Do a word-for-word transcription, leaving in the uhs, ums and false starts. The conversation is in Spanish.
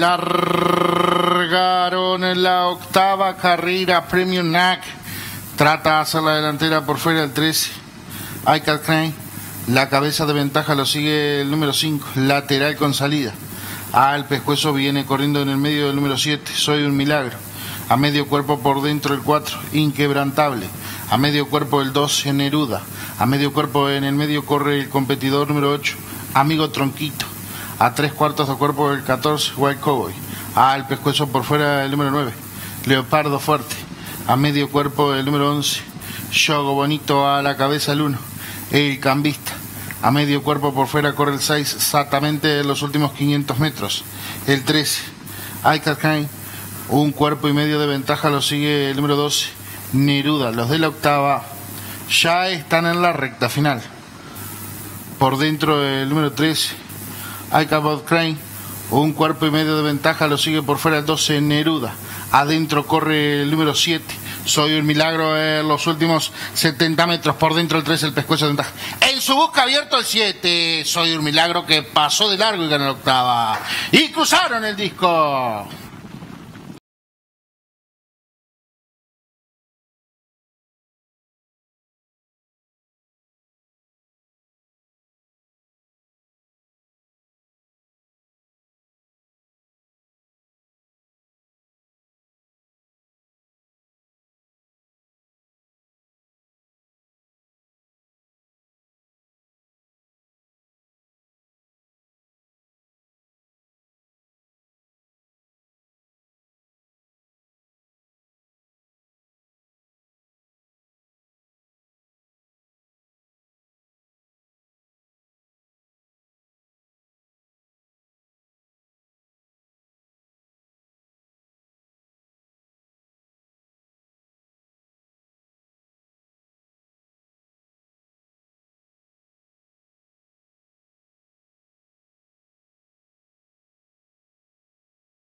Largaron en la octava carrera Premium N A C. Trata de hacer la delantera por fuera el trece. Icat Crane. La cabeza de ventaja lo sigue el número cinco. Lateral con salida. Al pescuezo viene corriendo en el medio del número siete. Soy un milagro. A medio cuerpo por dentro el cuatro. Inquebrantable. A medio cuerpo el doce. Neruda. A medio cuerpo en el medio corre el competidor número ocho. Amigo Tronquito. A tres cuartos de cuerpo el catorce. White Cowboy. Al pescuezo por fuera el número nueve. Leopardo Fuerte. A medio cuerpo el número once. Yogo Bonito a la cabeza el uno. El Cambista. A medio cuerpo por fuera corre el seis, exactamente en los últimos quinientos metros. El trece. Icat Crane. Un cuerpo y medio de ventaja lo sigue el número doce. Neruda. Los de la octava ya están en la recta final. Por dentro el número trece. Icat Crane. Un cuerpo y medio de ventaja lo sigue por fuera el doce. Neruda. Adentro corre el número siete. Soy un milagro en los últimos setenta metros. Por dentro el tres, el pescuezo de ventaja. En su busca abierto el siete. Soy un milagro que pasó de largo y ganó la octava. Y cruzaron el disco.